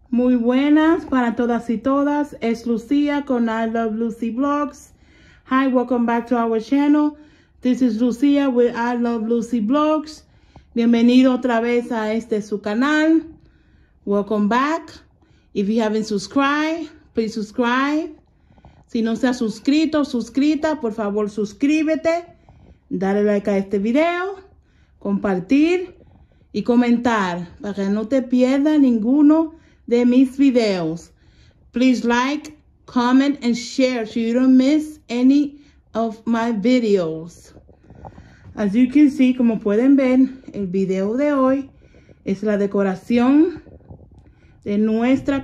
Muy buenas para todas y todas. Es Lucia con I Love Lucy Blogs. Hi, welcome back to our channel. This is Lucia with I Love Lucy Blogs. Bienvenido otra vez a su canal. Welcome back. If you haven't subscribed, please subscribe. Si no se ha suscrito o suscrita, por favor suscríbete. Dale like a este video. Compartir y comentar para que no te pierdas ninguno de mis videos. Please like, comment, and share so you don't miss any of my videos. As you can see, como pueden ver, el video de hoy es la decoración de nuestra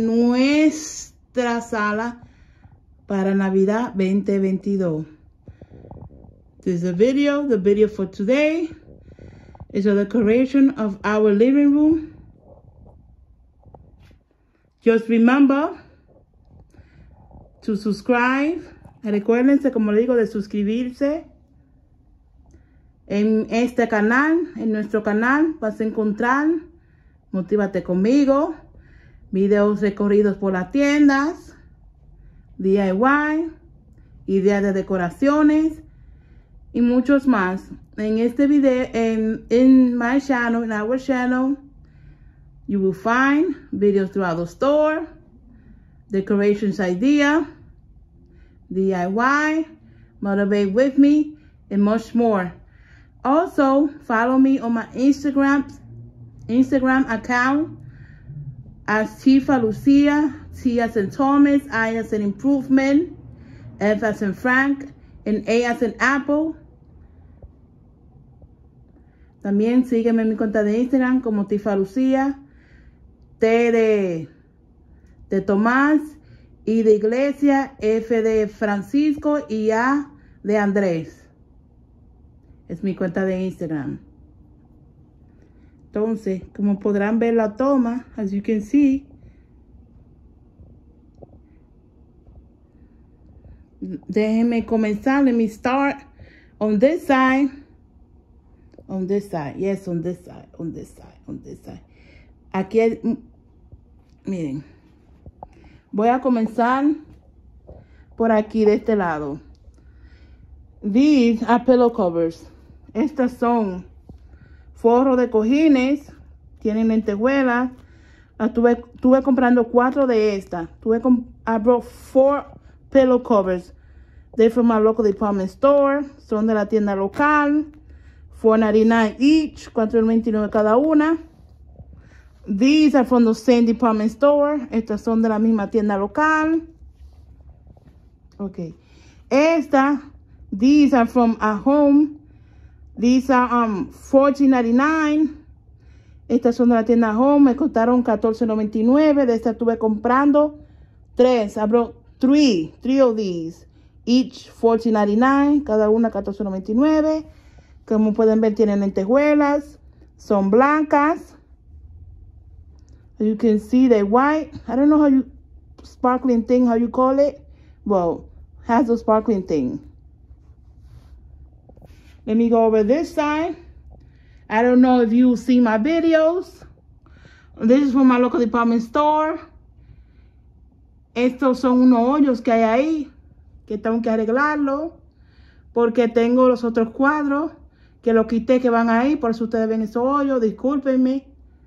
sala para Navidad 2022. This is a video. The video for today is a decoration of our living room. Just remember to subscribe. Recuérdense, como le digo, de suscribirse. En este canal, en nuestro canal, vas a encontrar Motívate Conmigo, videos recorridos por las tiendas, DIY, ideas de decoraciones y muchos más. En este video, in my channel, in our channel, you will find videos throughout the store, decorations idea, DIY, motivate with me, and much more. Also, follow me on my Instagram account as Tifa Lucia, T as in Thomas, I as in Improvement, F as in Frank, and A as in Apple. También sígueme en mi cuenta de Instagram como Tifa Lucia, T de Tomás, I de Iglesia, F de Francisco y A de Andrés. Es mi cuenta de Instagram. Entonces, como podrán ver la toma, as you can see, déjenme comenzar. Let me start on this side. On this side. Yes, on this side. On this side. On this side. Aquí, miren. Voy a comenzar por aquí, de este lado. These are pillow covers. Estas son forros de cojines. Tienen lentejuelas. Estuve comprando 4 de estas. I brought 4 pillow covers. They're from my local department store. Son de la tienda local. $4.99 each. $4.29 cada una. These are from the same department store. Estas son de la misma tienda local. Okay. These are from At Home. These are $14.99. Estas son de la tienda Home. Me costaron $14.99. De estas estuve comprando 3. I brought 3 of these. Each $14.99. Cada una $14.99. Como pueden ver, tienen lentejuelas. Son blancas. You can see they're white. I don't know how you, sparkling thing, how you call it. Well, has a sparkling thing. Let me go over this side. I don't know if you see my videos. This is from my local department store. Estos son unos hoyos que hay ahí, que tengo que arreglarlo, porque tengo los otros cuadros que los quité que van ahí, por eso ustedes ven esos hoyos, discúlpenme.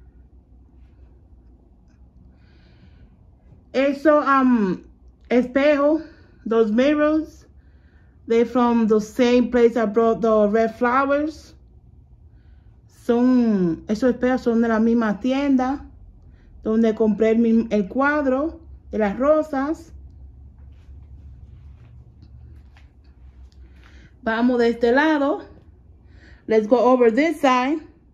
Eso, espejo, those mirrors, they're from the same place I brought the red flowers. Esos espejos son de la misma tienda donde compré el cuadro de las rosas. Vamos de este lado. Let's go over this side.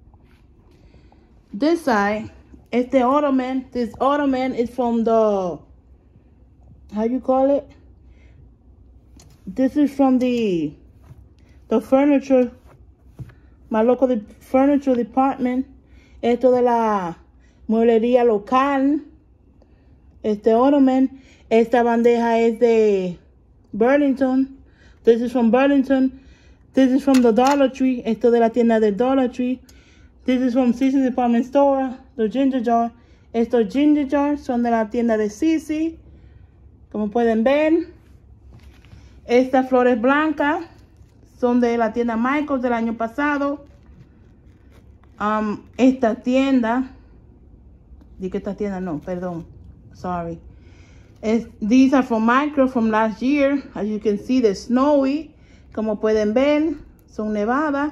This side. This ottoman is from the, how you call it? This is from the furniture, my local furniture department. Esto de la mueblería local. Ottoman. Esta bandeja es de Burlington. This is from Burlington. This is from the Dollar Tree. Esto de la tienda del Dollar Tree. This is from Seasons Department Store, the ginger jar. Estos ginger jars son de la tienda de Sisi, como pueden ver. Estas flores blancas son de la tienda Michaels del año pasado. Esta tienda, sorry. These are from Micro from last year. As you can see, they're snowy. Como pueden ver, son nevadas.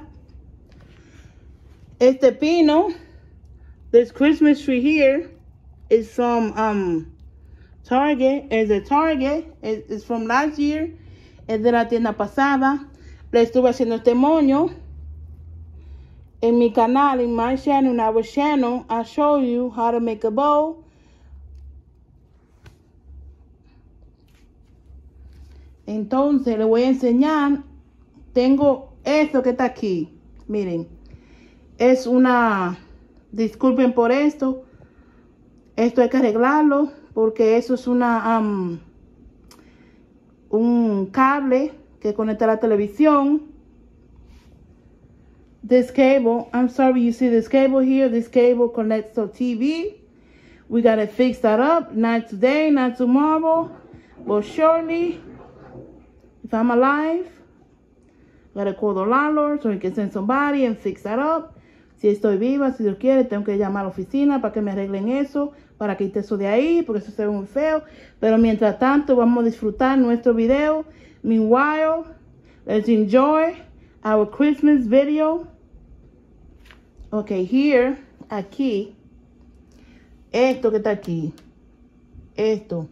Este pino, this Christmas tree here is from Target. It's from last year. Es de la tienda pasada. Le estuve haciendo este moño. En mi canal, in my channel, in our channel, I show you how to make a bow. Entonces, le voy a enseñar. Tengo esto que está aquí. Miren. Es una... Disculpen por esto. Esto hay que arreglarlo. Porque eso es una... un cable que conecta a la televisión. This cable, I'm sorry, you see this cable here. This cable connects to TV. We got to fix that up. Not today, not tomorrow, but shortly. If I'm alive, got to call the landlord so he can send somebody and fix that up. Si estoy viva, si Dios quiere, tengo que llamar a la oficina para que me arreglen eso, para quitar eso de ahí, porque eso se ve muy feo. Pero mientras tanto, vamos a disfrutar nuestro video. Meanwhile, let's enjoy our Christmas video. Okay, here, aquí, esto que está aquí, esto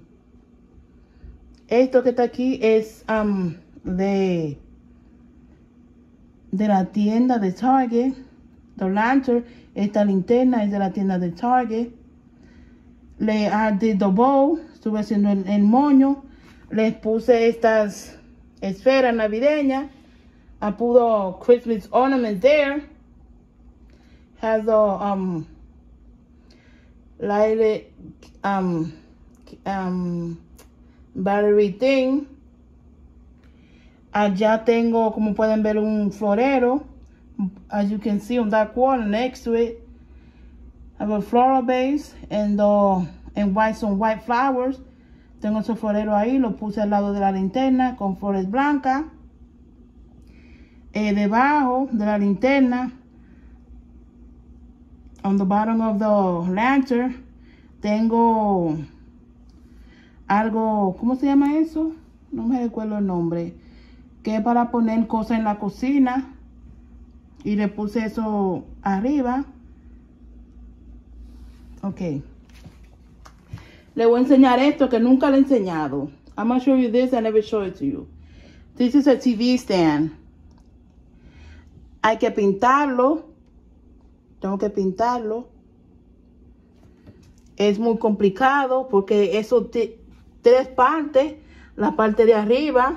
que está aquí es de la tienda de Target. The lantern, esta linterna es de la tienda de Target. Le did the bow, estuve haciendo el moño, les puse estas esferas navideñas. I put the Christmas ornaments there. Has a lighted battery thing. Allá tengo, como pueden ver, un florero. As you can see on that corner next to it, I have a floral base and some white flowers. Tengo ese florero ahí, lo puse al lado de la linterna con flores blancas. Debajo de la linterna, on the bottom of the lantern, tengo algo, ¿cómo se llama eso? No me recuerdo el nombre. Que es para poner cosas en la cocina. Y le puse eso arriba. Ok. Le voy a enseñar esto que nunca le he enseñado. I'm going to show you this. I never show it to you. This is a TV stand. Hay que pintarlo. Tengo que pintarlo. Es muy complicado porque eso tres partes. La parte de arriba.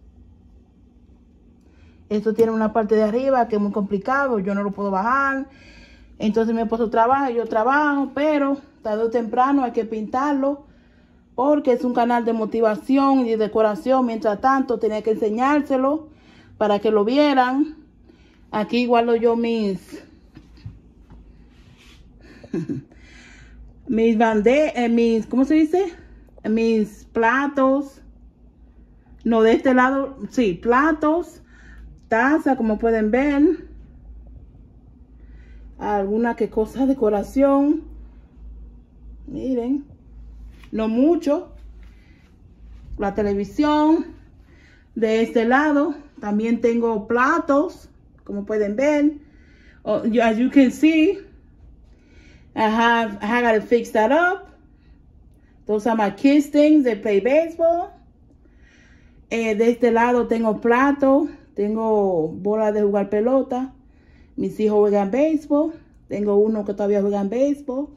Esto tiene una parte de arriba que es muy complicado. Yo no lo puedo bajar. Entonces mi esposo trabaja, yo trabajo. Pero tarde o temprano hay que pintarlo. Porque es un canal de motivación y de decoración. Mientras tanto tenía que enseñárselo para que lo vieran. Aquí guardo yo mis bandejas, ¿cómo se dice? Mis platos. No, de este lado, sí, platos, taza, como pueden ver. Alguna que cosa, decoración. Miren, no mucho. La televisión. De este lado también tengo platos, como pueden ver. As you can see, I got to fix that up. Those are my kids things. They play baseball. De este lado tengo plato. Tengo bolas de jugar pelota. Mis hijos juegan béisbol. Tengo uno que todavía juega en béisbol.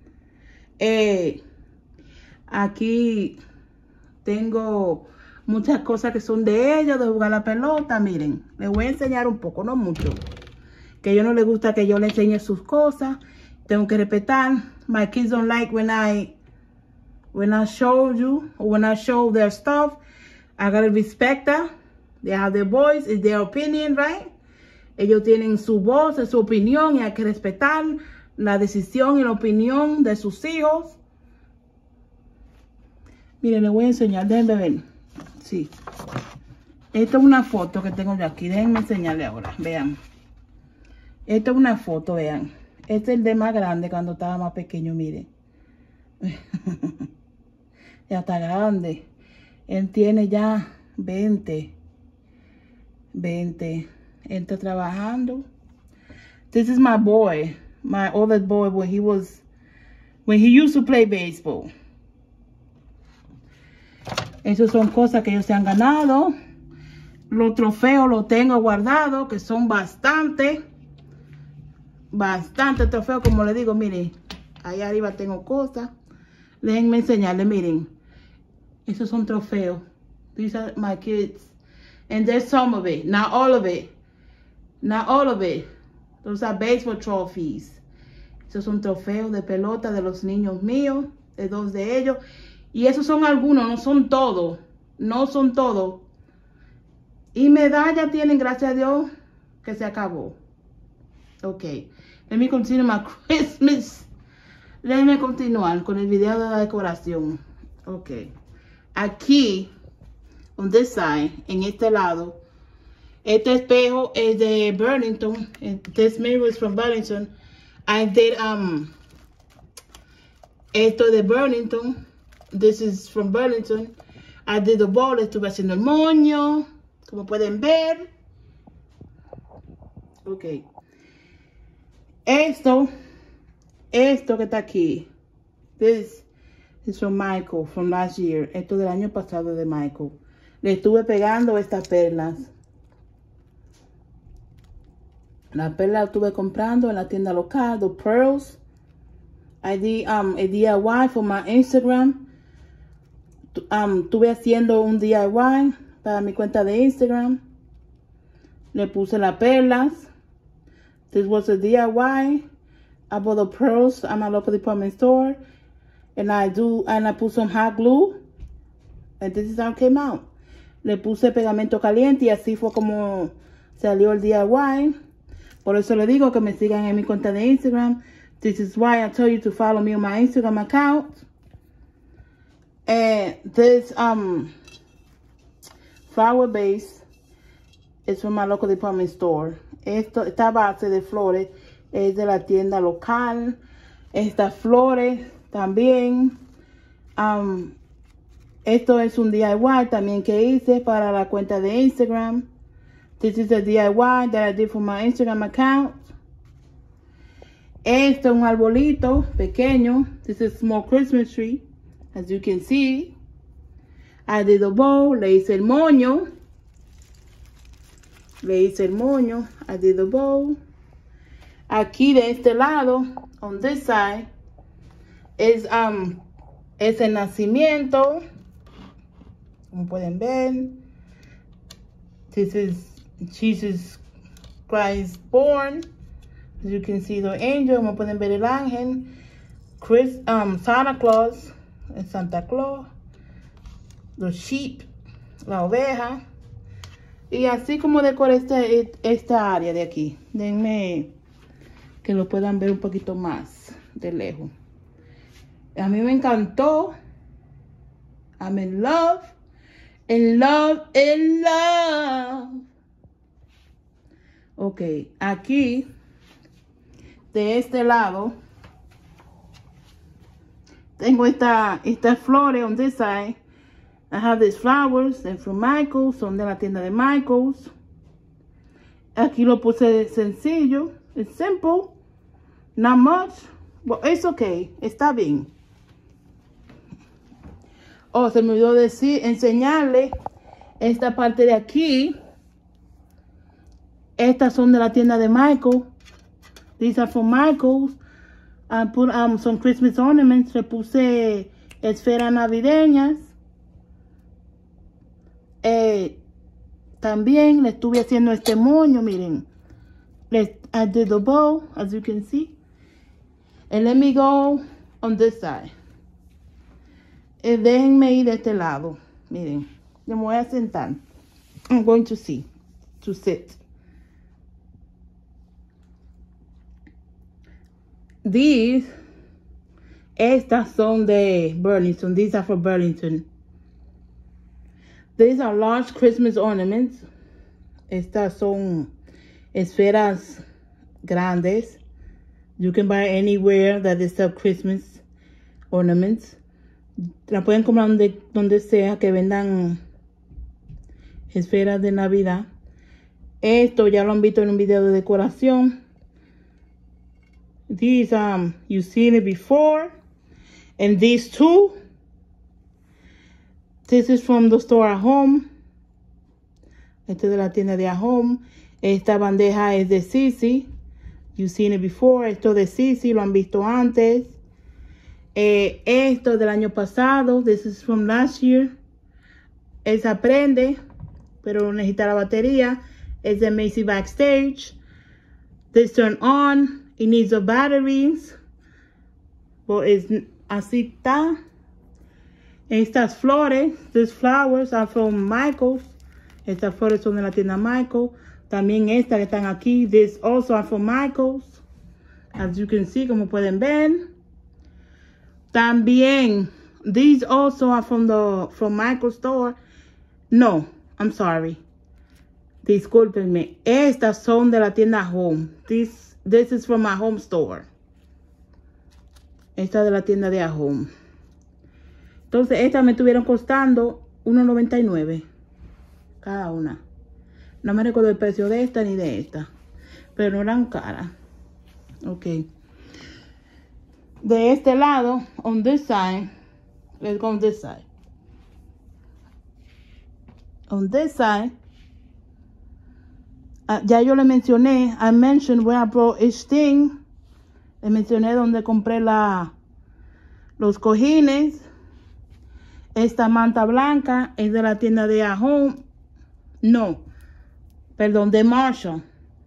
Aquí tengo muchas cosas que son de ellos, de jugar la pelota. Miren, les voy a enseñar un poco, no mucho. Que a ellos no les gusta que yo les enseñe sus cosas. Tengo que respetar. My kids don't like when I show you, or when I show their stuff. I gotta respect that. They have their voice, it's their opinion, right? Ellos tienen su voz, es su opinión, y hay que respetar la decisión y la opinión de sus hijos. Miren, les voy a enseñar, déjenme ver. Sí. Esta es una foto que tengo de aquí. Déjenme enseñarle ahora. Vean. Esta es una foto, vean. Este es el de más grande cuando estaba más pequeño, miren. Ya está grande. Él tiene ya 20. Él está trabajando. This is my boy. My oldest boy when he used to play baseball. Esas son cosas que ellos se han ganado. Los trofeos los tengo guardados, que son bastante trofeos. Como les digo, miren, ahí arriba tengo cosas. Déjenme enseñarles, miren. Esos son trofeos. These are my kids. And there's some of it, not all of it. Not all of it. Those are baseball trophies. Esos son trofeos de pelota de los niños míos, de 2 de ellos. Y esos son algunos, no son todos. No son todos. Y medallas tienen, gracias a Dios, que se acabó. Ok. Let me continue my Christmas. Déjenme continuar con el video de la decoración. Ok. Aquí, on this side, en este lado, este espejo es de Burlington. This mirror is from Burlington. I did, esto de Burlington. This is from Burlington. I did the bowl. Estuve haciendo el moño. Como pueden ver. Ok. Esto que está aquí. This is from Michael, from last year. Esto del año pasado de Michael. Le estuve pegando estas perlas. La perla la estuve comprando en la tienda local, the pearls. I did a DIY for my Instagram. Estuve haciendo un DIY para mi cuenta de Instagram. Le puse las perlas. This was a DIY. I bought the pearls at my local department store. And I put some hot glue. And this is how it came out. Le puse pegamento caliente y así fue como salió el DIY. Por eso le digo que me sigan en mi cuenta de Instagram. This is why I tell you to follow me on my Instagram account. And this flower base is from my local department store. Esta base de flores es de la tienda local. Estas flores también. Esto es un DIY también que hice para la cuenta de Instagram. This is a DIY that I did for my Instagram account. Esto es un arbolito pequeño. This is a small Christmas tree. As you can see. I did a bow. Le hice el moño. I did the bow. Aquí de este lado, on this side, es el nacimiento. Como pueden ver. This is Jesus Christ born. As you can see the angel. Como pueden ver el ángel. Santa Claus. Santa Claus. The sheep. La oveja. Y así como decoré esta área de aquí. Denme que lo puedan ver un poquito más de lejos. A mí me encantó. I'm in love. In love, in love. Ok, aquí, de este lado, tengo estas flores on this side. I have these flowers, they're from Michaels, son de la tienda de Michaels. Aquí lo puse sencillo, it's simple, not much, but it's okay, está bien. Oh, se me olvidó enseñarle esta parte de aquí. Estas son de la tienda de Michael. These are from Michael's. I put some Christmas ornaments. Le puse esferas navideñas. También le estuve haciendo este moño, miren. I did the bow, as you can see. And let me go on this side. Déjenme ir de este lado. Miren, yo me voy a sentar. I'm going to sit. Estas son de Burlington. These are for Burlington. These are large Christmas ornaments. Estas son esferas grandes. You can buy anywhere that they sell Christmas ornaments. La pueden comprar donde sea que vendan esferas de Navidad. Esto ya lo han visto en un video de decoración. These, you've seen it before. And these two, this is from the store at home. Este es de la tienda de at home. Esta bandeja es de Sisi. You've seen it before. Esto de Sisi, lo han visto antes. Esto del año pasado. This is from last year. Esa prende, pero necesita la batería. Es de Macy Backstage. This turn on. It needs the batteries. But it's, así está. Estas flores. These flowers are from Michaels. Estas flores son de la tienda Michael. También estas que están aquí. These also are from Michaels. As you can see, como pueden ver. También, these also are from Michael's store. No, I'm sorry. Discúlpenme. Estas son de la tienda Home. This is from my home store. Esta de la tienda de Home. Entonces, estas me estuvieron costando $1.99 cada una. No me recuerdo el precio de esta ni de esta, pero no eran caras. Ok. De este lado, on this side, let's go on this side. On this side, ya yo le mencioné, I mentioned where I brought each thing. Le mencioné donde compré los cojines. Esta manta blanca es de la tienda de At Home. No, perdón, de Marshall.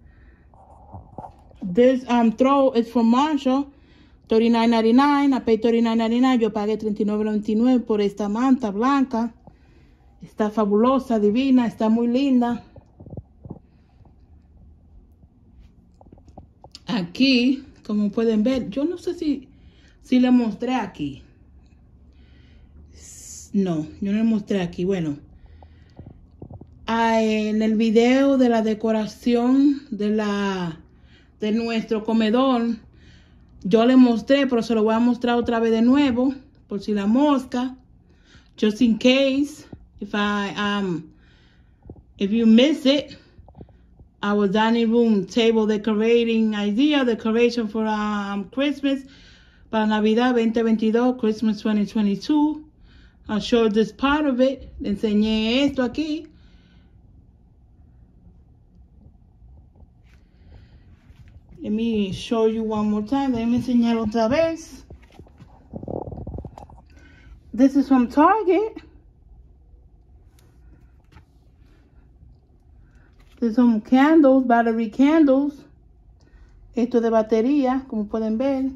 This throw is from Marshall. $39.99. I paid $39.99. Yo pagué $39.99 por esta manta blanca. Está fabulosa, divina, está muy linda. Aquí, como pueden ver, yo no sé si le mostré aquí. No, yo no le mostré aquí. Bueno, en el video de la decoración de nuestro comedor, yo le mostré, pero se lo voy a mostrar otra vez de nuevo, por si la mosca, just in case, if you miss it, our dining room table decorating idea, decoration for Christmas, para Navidad 2022, Christmas 2022. I showed this part of it. Le enseñé esto aquí. Let me show you one more time. Déjenme enseñar otra vez. This is from Target. There's some candles, battery candles. Esto de batería, como pueden ver.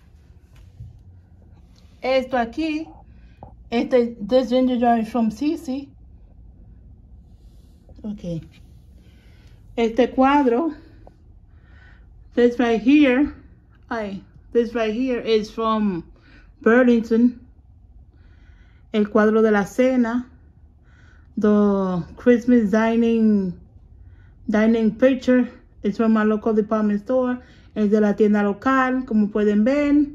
Esto aquí. This ginger jar is from Sisi. Okay. Este cuadro. This right here. This right here is from Burlington. El cuadro de la cena. The Christmas dining picture is from my local department store. Es de la tienda local, como pueden ver.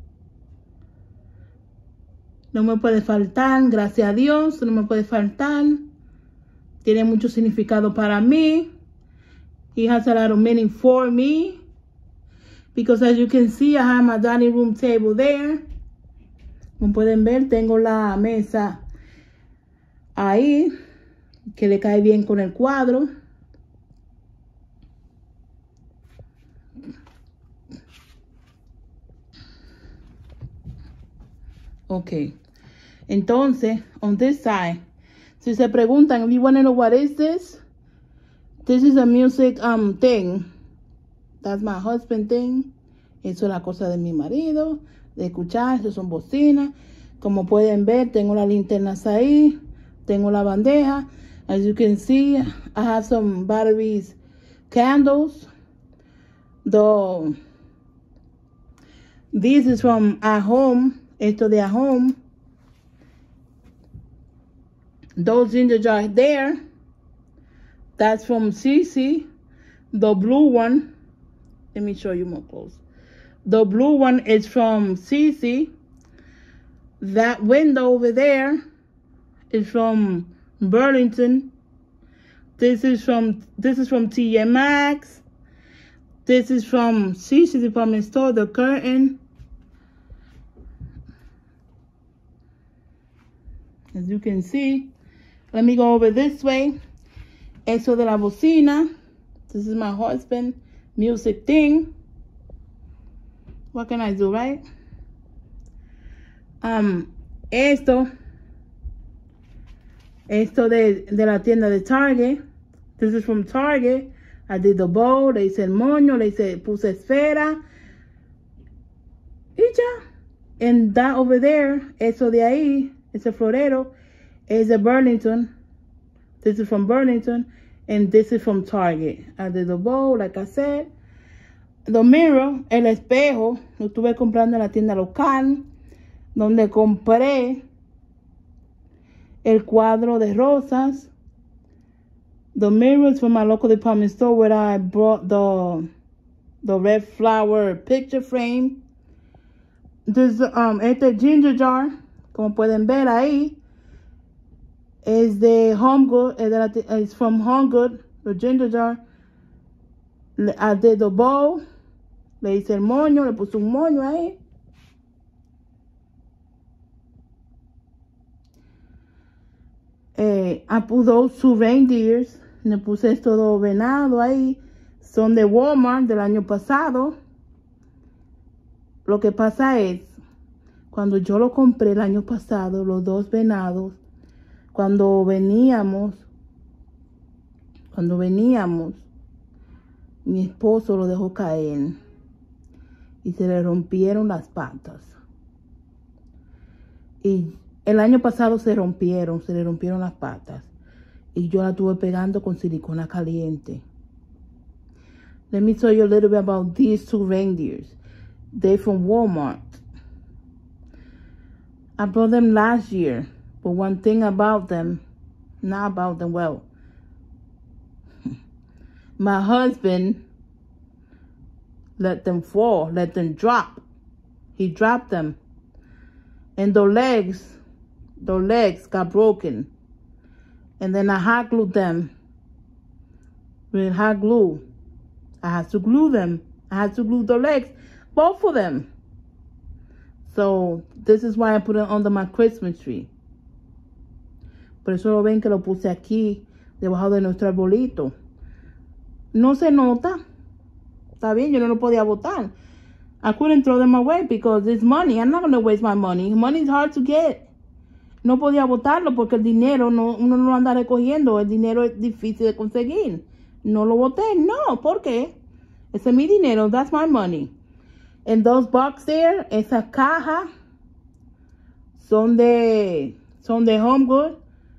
No me puede faltar, gracias a Dios, no me puede faltar. Tiene mucho significado para mí. He has a lot of meaning for me. Because as you can see, I have my dining room table there. Como pueden ver, tengo la mesa ahí, que le cae bien con el cuadro. Ok. Entonces, on this side, si se preguntan, if you want to know what is this is a music thing. That's my husband thing. Eso es la cosa de mi marido, de escuchar. Eso son bocinas. Como pueden ver, tengo las linternas ahí. Tengo la bandeja. As you can see, I have some batteries, candles. This is from At Home. Esto de At Home. Those ginger jars there, that's from CC. The blue one, let me show you more close. The blue one is from CC. That window over there is from Burlington. This is from TJ Maxx. This is from CC department store, the curtain. As you can see, let me go over this way. Eso de la bocina. This is my husband music thing. What can I do, right? Esto de la tienda de Target. This is from Target. I did the bow, le hice el moño, puse esfera. Y ya. And that over there, eso de ahí, ese florero, is a Burlington. This is from Burlington. And this is from Target. I did the bow, like I said. The mirror, el espejo, lo estuve comprando en la tienda local, donde compré el cuadro de rosas. The mirrors from my local department store where I brought the red flower picture frame. This este ginger jar, como pueden ver ahí, es de Home Good. It's from Home Good, the ginger jar. I did the bow. Le hice el moño, le puse un moño ahí. I put those 2 reindeers. Le puse estos 2 venados ahí. Son de Walmart del año pasado. Lo que pasa es, cuando yo lo compré el año pasado, los 2 venados, cuando veníamos, mi esposo lo dejó caer y se le rompieron las patas. Y el año pasado se le rompieron las patas. Y yo la estuve pegando con silicona caliente. Let me tell you a little bit about these 2 reindeers. They're from Walmart. I bought them last year. But one thing about them, well, my husband let them fall, let them drop. He dropped them. And the legs got broken. And then I hot glued them with hot glue. I had to glue them. I had to glue the legs, both of them. So this is why I put it under my Christmas tree. Por eso lo ven que lo puse aquí, debajo de nuestro arbolito. No se nota. Está bien, yo no lo podía botar. I couldn't throw them away because it's money. I'm not going to waste my money. Money is hard to get. No podía botarlo porque el dinero uno no lo anda recogiendo. El dinero es difícil de conseguir. No lo boté. No, ¿por qué? Ese es mi dinero. That's my money. And those box there, esa caja, son de Home Good.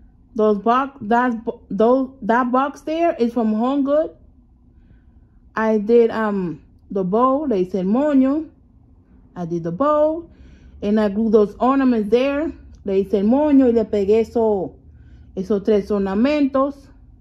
That box there is from Home Good. I did the bow, le hice el moño. I did the bow. And I glued those ornaments there. Le hice el moño y le pegué esos 3 ornamentos.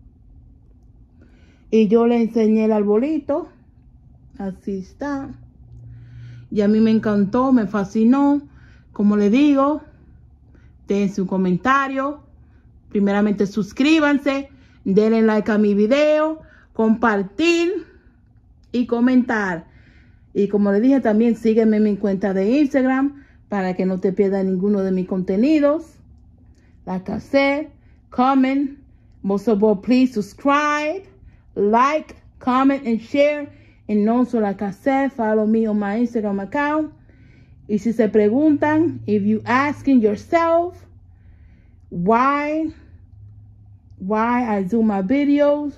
Y yo le enseñé el arbolito. Así está. Y a mí me encantó, me fascinó. Como le digo, den su comentario. Primeramente suscríbanse, denle like a mi video, compartir y comentar. Y como le dije, también sígueme en mi cuenta de Instagram para que no te pierdas ninguno de mis contenidos. Like I said, comment. Most of all, please subscribe, like, comment, and share. And also, like I said, follow me on my Instagram account. Y si se preguntan, if you asking yourself why I do my videos,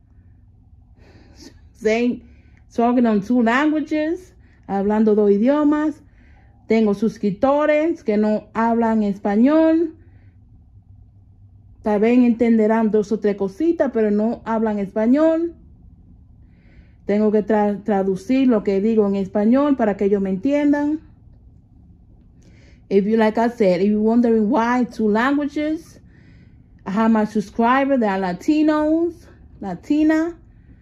talking on 2 languages, hablando 2 idiomas. Tengo suscriptores que no hablan español. Tal vez entenderán 2 o 3 cositas, pero no hablan español. Tengo que traducir lo que digo en español para que ellos me entiendan. If you, like I said, if you're wondering why 2 languages, I have my subscribers that are Latinos, Latina.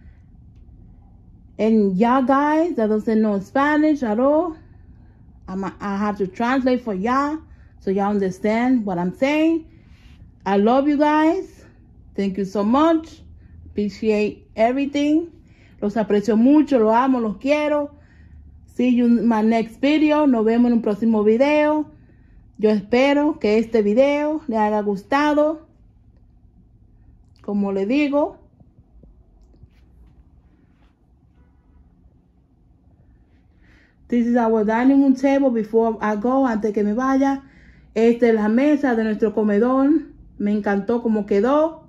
And y'all guys that doesn't know Spanish at all, I have to translate for y'all so y'all understand what I'm saying. I love you guys. Thank you so much. Appreciate everything. Los aprecio mucho, los amo, los quiero. See you in my next video. Nos vemos en un próximo video. Yo espero que este video le haya gustado. Como le digo, this is our dining room table before I go, antes que me vaya. Esta es la mesa de nuestro comedor. Me encantó cómo quedó.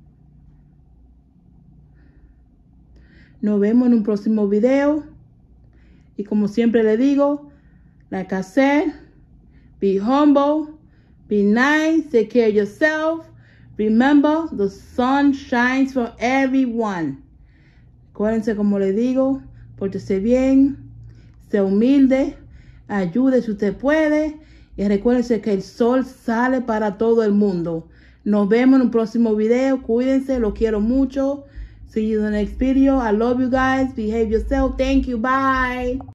Nos vemos en un próximo video. Y como siempre le digo, like I said, be humble, be nice, take care of yourself. Remember, the sun shines for everyone. Acuérdense, como le digo, pórtese bien, sea humilde, ayude si usted puede. Y recuérdense que el sol sale para todo el mundo. Nos vemos en un próximo video. Cuídense, los quiero mucho. See you in the next video. I love you guys. Behave yourself. Thank you. Bye.